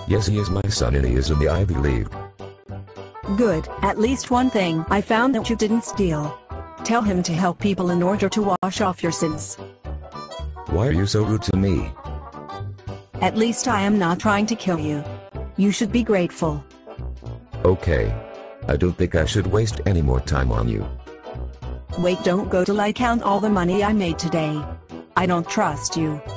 Yes, he is my son and he is in the Ivy League. Good, at least one thing I found that you didn't steal. Tell him to help people in order to wash off your sins. Why are you so rude to me? At least I am not trying to kill you. You should be grateful. Okay. I don't think I should waste any more time on you. Wait, don't go till I count all the money I made today. I don't trust you.